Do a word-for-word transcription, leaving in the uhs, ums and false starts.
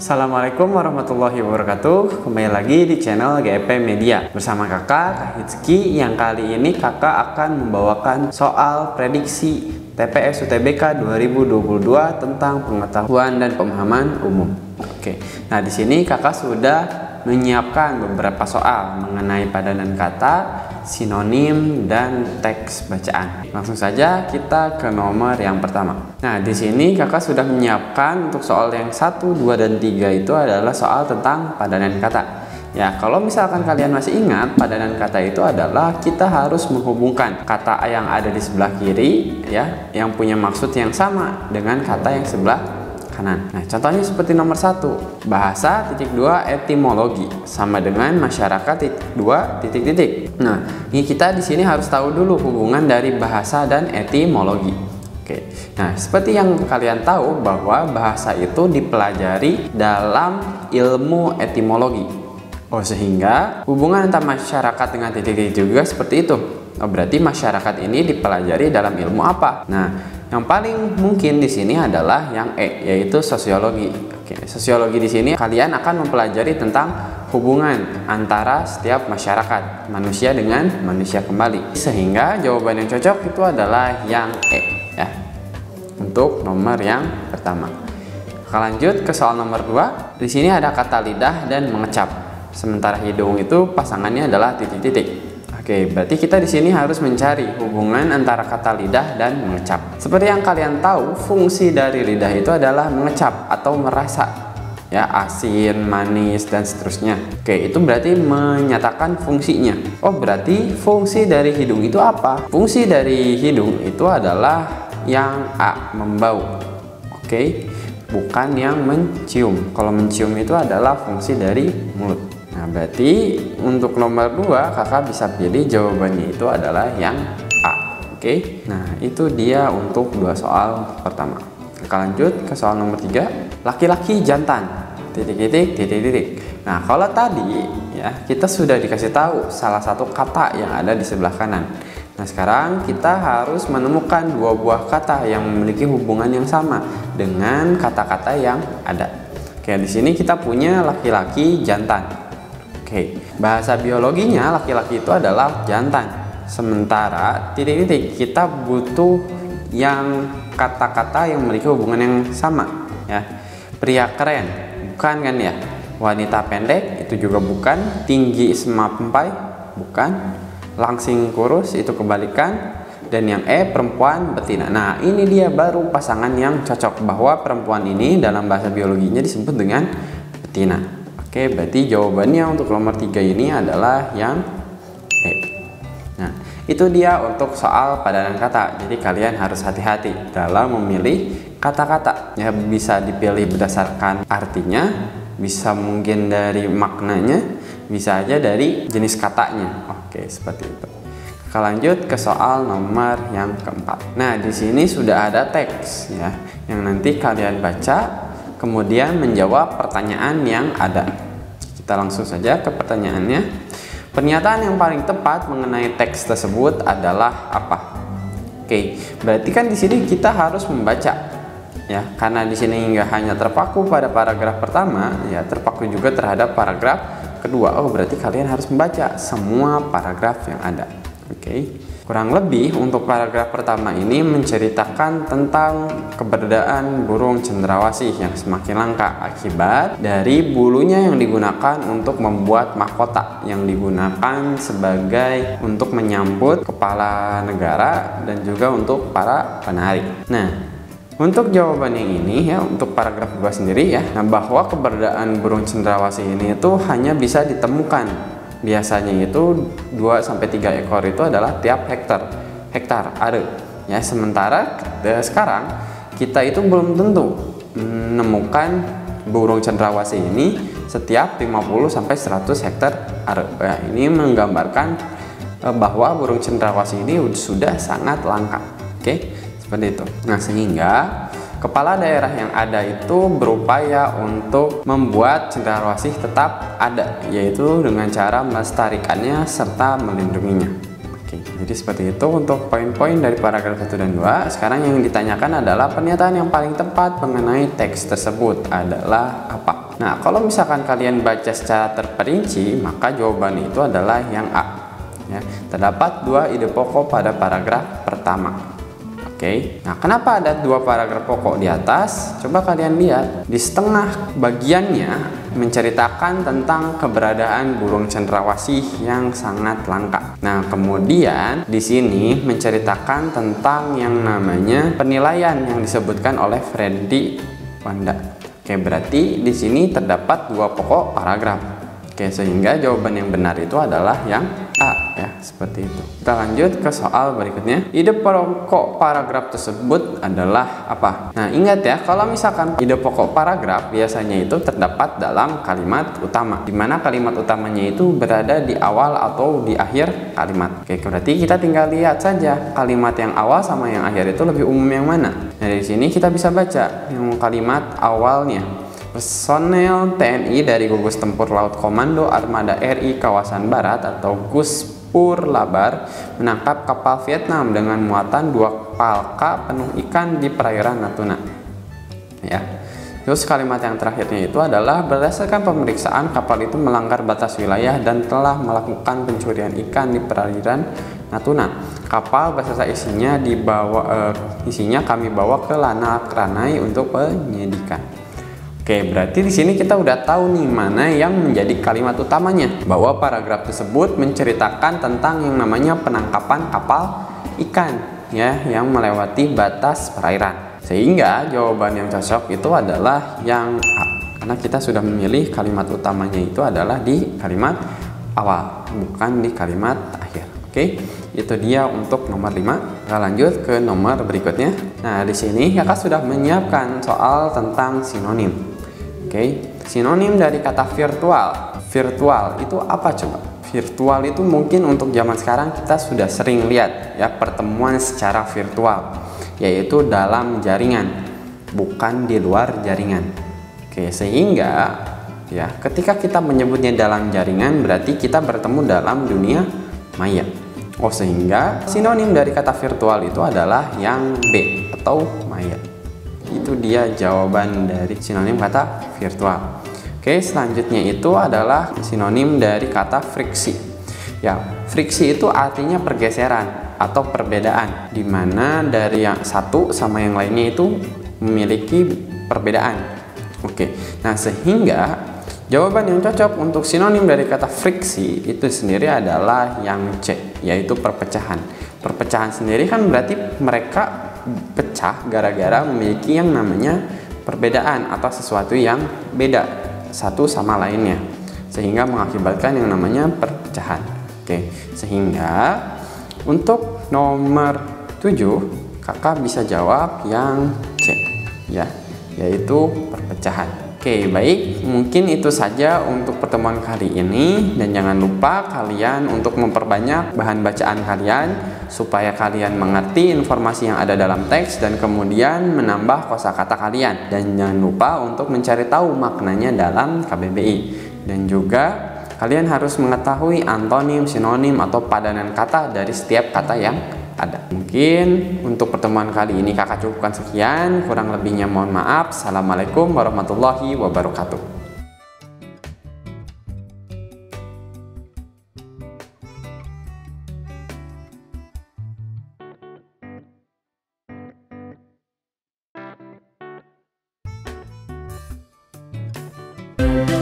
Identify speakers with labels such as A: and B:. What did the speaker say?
A: Assalamualaikum warahmatullahi wabarakatuh. Kembali lagi di channel G E P Media bersama kakak Kak Hitski. Yang kali ini kakak akan membawakan soal prediksi T P S U T B K dua ribu dua puluh dua tentang pengetahuan dan pemahaman umum. Oke, nah di sini kakak sudah menyiapkan beberapa soal mengenai padanan kata, sinonim, dan teks bacaan. Langsung saja kita ke nomor yang pertama. Nah, di sini kakak sudah menyiapkan untuk soal yang satu, dua, dan tiga itu adalah soal tentang padanan kata. Ya, kalau misalkan kalian masih ingat, padanan kata itu adalah kita harus menghubungkan kata yang ada di sebelah kiri, ya, yang punya maksud yang sama dengan kata yang sebelah kanan. Nah, contohnya seperti nomor satu, bahasa titik dua etimologi sama dengan masyarakat titik dua titik titik. Nah, ini kita di sini harus tahu dulu hubungan dari bahasa dan etimologi. Oke. Nah, seperti yang kalian tahu bahwa bahasa itu dipelajari dalam ilmu etimologi. Oh, sehingga hubungan antara masyarakat dengan titik titik juga seperti itu. Oh, berarti masyarakat ini dipelajari dalam ilmu apa? Nah, yang paling mungkin di sini adalah yang E, yaitu sosiologi. Oke, sosiologi di sini kalian akan mempelajari tentang hubungan antara setiap masyarakat, manusia dengan manusia kembali. Sehingga jawaban yang cocok itu adalah yang E, ya. Untuk nomor yang pertama. Kita lanjut ke soal nomor dua. Di sini ada kata lidah dan mengecap. Sementara hidung itu pasangannya adalah titik-titik. Oke, berarti kita di sini harus mencari hubungan antara kata lidah dan mengecap. Seperti yang kalian tahu, fungsi dari lidah itu adalah mengecap atau merasa, ya, asin, manis, dan seterusnya. Oke, itu berarti menyatakan fungsinya. Oh, berarti fungsi dari hidung itu apa? Fungsi dari hidung itu adalah yang A, membau. Oke, bukan yang mencium. Kalau mencium itu adalah fungsi dari mulut. Nah, berarti untuk nomor dua kakak bisa pilih jawabannya itu adalah yang A. Oke, nah itu dia untuk dua soal pertama. Kita lanjut ke soal nomor tiga. Laki-laki jantan titik-titik titik-titik. Nah, kalau tadi ya kita sudah dikasih tahu salah satu kata yang ada di sebelah kanan. Nah, sekarang kita harus menemukan dua buah kata yang memiliki hubungan yang sama dengan kata-kata yang ada. Oke, di sini kita punya laki-laki jantan. Oke, bahasa biologinya laki-laki itu adalah jantan. Sementara titik-titik kita butuh yang kata-kata yang memiliki hubungan yang sama, ya. Pria keren, bukan kan ya? Wanita pendek itu juga bukan. Tinggi semampai, bukan. Langsing kurus itu kebalikan. Dan yang E, perempuan betina. Nah, ini dia baru pasangan yang cocok, bahwa perempuan ini dalam bahasa biologinya disebut dengan betina. Oke, berarti jawabannya untuk nomor tiga ini adalah yang E. Nah, itu dia untuk soal padanan kata. Jadi kalian harus hati-hati dalam memilih kata-kata. Ya, bisa dipilih berdasarkan artinya, bisa mungkin dari maknanya, bisa aja dari jenis katanya. Oke, seperti itu. Kita lanjut ke soal nomor yang keempat. Nah, di sini sudah ada teks, ya, yang nanti kalian baca kemudian menjawab pertanyaan yang ada. Kita langsung saja ke pertanyaannya. Pernyataan yang paling tepat mengenai teks tersebut adalah apa? Oke, berarti kan di sini kita harus membaca, ya, karena di sini nggak hanya terpaku pada paragraf pertama, ya, terpaku juga terhadap paragraf kedua. Oh, berarti kalian harus membaca semua paragraf yang ada. Oke. Kurang lebih untuk paragraf pertama ini menceritakan tentang keberadaan burung cendrawasih yang semakin langka akibat dari bulunya yang digunakan untuk membuat mahkota yang digunakan sebagai untuk menyambut kepala negara dan juga untuk para penari. Nah, untuk jawaban yang ini, ya, untuk paragraf dua sendiri, ya, nah, bahwa keberadaan burung cendrawasih ini itu hanya bisa ditemukan. Biasanya itu dua sampai tiga ekor itu adalah tiap hektar hektar are, ya. Sementara eh, sekarang kita itu belum tentu menemukan burung cendrawasih ini setiap lima puluh sampai seratus hektar are. Ya, ini menggambarkan eh, bahwa burung cendrawasih ini sudah sangat langka. Oke, seperti itu. Nah, sehingga kepala daerah yang ada itu berupaya untuk membuat cendrawasih tetap ada, yaitu dengan cara melestarikannya serta melindunginya. Oke, jadi seperti itu untuk poin-poin dari paragraf satu dan dua. Sekarang yang ditanyakan adalah pernyataan yang paling tepat mengenai teks tersebut adalah apa? Nah, kalau misalkan kalian baca secara terperinci, maka jawaban itu adalah yang A. Ya, terdapat dua ide pokok pada paragraf pertama. Oke, nah kenapa ada dua paragraf pokok di atas? Coba kalian lihat di setengah bagiannya menceritakan tentang keberadaan burung cendrawasih yang sangat langka. Nah, kemudian di sini menceritakan tentang yang namanya penilaian yang disebutkan oleh Freddy Wanda. Oke, berarti di sini terdapat dua pokok paragraf. Oke, sehingga jawaban yang benar itu adalah yang A, ya, seperti itu. Kita lanjut ke soal berikutnya. Ide pokok paragraf tersebut adalah apa? Nah, ingat ya, kalau misalkan ide pokok paragraf biasanya itu terdapat dalam kalimat utama, di mana kalimat utamanya itu berada di awal atau di akhir kalimat. Oke, berarti kita tinggal lihat saja kalimat yang awal sama yang akhir itu lebih umum yang mana. Nah, dari sini kita bisa baca yang kalimat awalnya. Personel T N I dari Gugus Tempur Laut Komando Armada R I Kawasan Barat atau Guspur Labar menangkap kapal Vietnam dengan muatan dua palka penuh ikan di perairan Natuna. Ya. Terus kalimat yang terakhirnya itu adalah berdasarkan pemeriksaan kapal itu melanggar batas wilayah dan telah melakukan pencurian ikan di perairan Natuna. Kapal beserta isinya dibawa eh, isinya kami bawa ke Lanak Ranai untuk penyidikan. Oke, berarti di sini kita udah tahu nih mana yang menjadi kalimat utamanya, bahwa paragraf tersebut menceritakan tentang yang namanya penangkapan kapal ikan ya yang melewati batas perairan. Sehingga jawaban yang cocok itu adalah yang A, karena kita sudah memilih kalimat utamanya itu adalah di kalimat awal, bukan di kalimat akhir. Oke, itu dia untuk nomor lima. Kita lanjut ke nomor berikutnya. Nah, di sini kakak sudah menyiapkan soal tentang sinonim. Oke, sinonim dari kata virtual. Virtual itu apa coba? Virtual itu mungkin untuk zaman sekarang kita sudah sering lihat ya, pertemuan secara virtual, yaitu dalam jaringan, bukan di luar jaringan. Oke, sehingga ya ketika kita menyebutnya dalam jaringan berarti kita bertemu dalam dunia maya. Oh, sehingga sinonim dari kata virtual itu adalah yang B atau maya. Itu dia jawaban dari sinonim kata virtual. Oke, selanjutnya itu adalah sinonim dari kata friksi. Ya, friksi itu artinya pergeseran atau perbedaan, dimana dari yang satu sama yang lainnya itu memiliki perbedaan. Oke, nah sehingga jawaban yang cocok untuk sinonim dari kata friksi itu sendiri adalah yang C, yaitu perpecahan. Perpecahan sendiri kan berarti mereka pecah gara-gara memiliki yang namanya perbedaan atau sesuatu yang beda satu sama lainnya, sehingga mengakibatkan yang namanya perpecahan. Oke, sehingga untuk nomor tujuh kakak bisa jawab yang C ya, yaitu perpecahan. Oke, baik, mungkin itu saja untuk pertemuan kali ini, dan jangan lupa kalian untuk memperbanyak bahan bacaan kalian supaya kalian mengerti informasi yang ada dalam teks dan kemudian menambah kosakata kalian, dan jangan lupa untuk mencari tahu maknanya dalam K B B I, dan juga kalian harus mengetahui antonim, sinonim atau padanan kata dari setiap kata yang ada. Mungkin untuk pertemuan kali ini kakak cukupkan sekian, kurang lebihnya mohon maaf. Assalamualaikum warahmatullahi wabarakatuh.
B: Thank you.